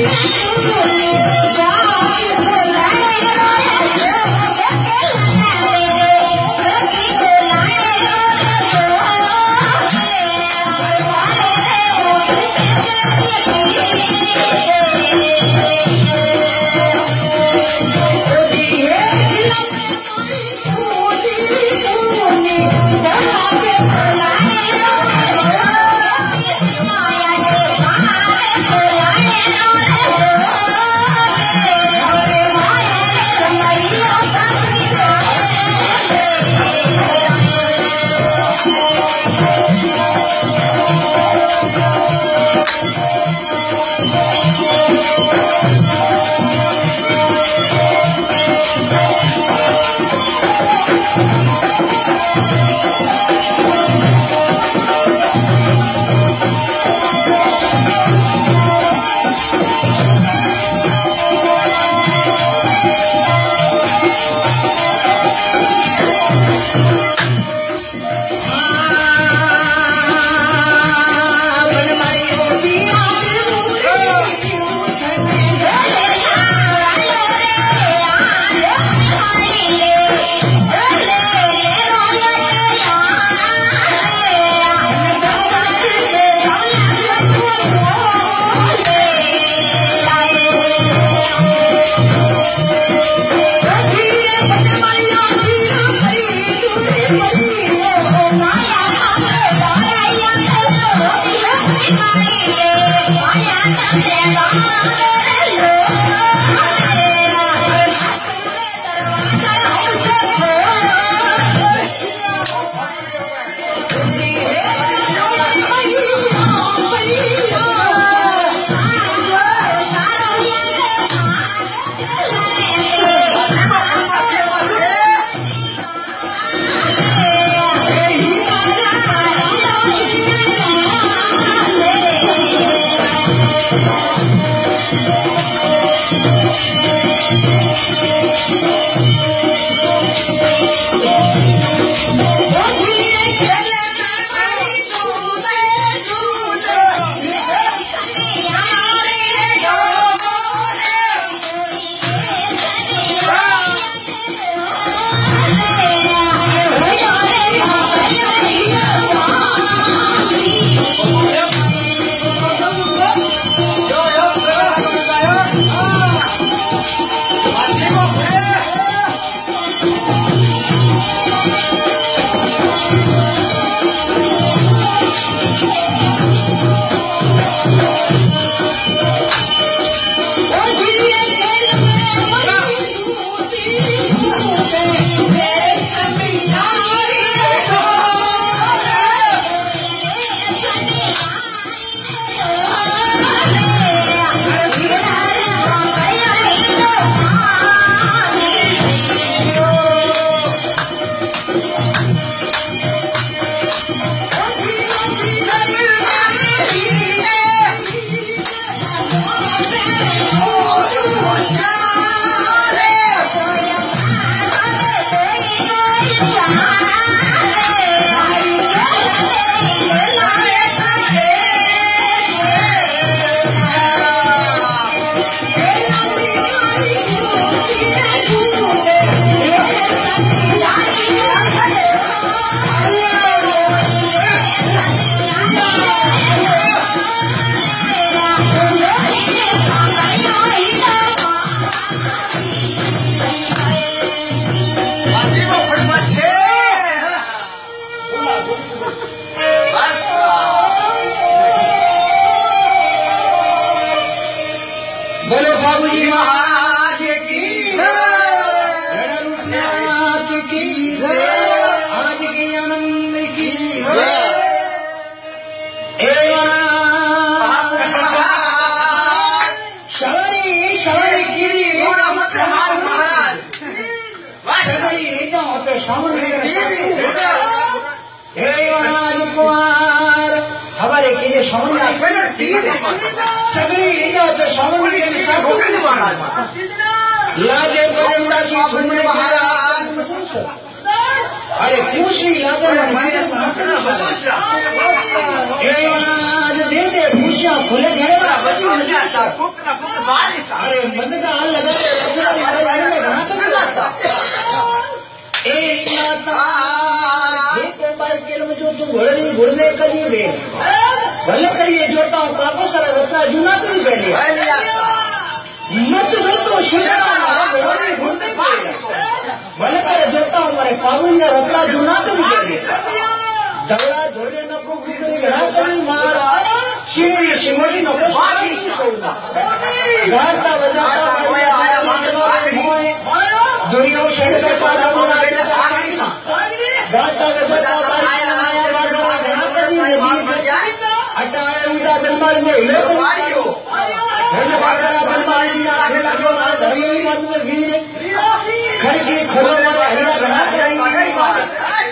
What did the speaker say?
हमारे के सगड़ी अरे खुशी लागे आज दे दे खुशियां खुले घरे अरे मन का हाल लगा एक जो तुम घुड़ने करिए भले करिए जोता हूँ काको सारा बच्चा जूना तो ही पहले मत जो तो भले करे जोता हूँ मारे पागल या रत्ता जूना तो ही पहले दगड़ा धोरे न को गुजरी घड़ा करी मार शिमरी शिमरी न को बाकी छोड़ना गाता बजाता आया दुनिया शहर का पाला मोना बेटा सागरी सा गाता बजाता आया अटाए उदा बिलमाल में ले वारियो हेले बागा बिलमाल में आगे लगो ना धरी मत वीर खड़की खोलो वाला हल्ला बना के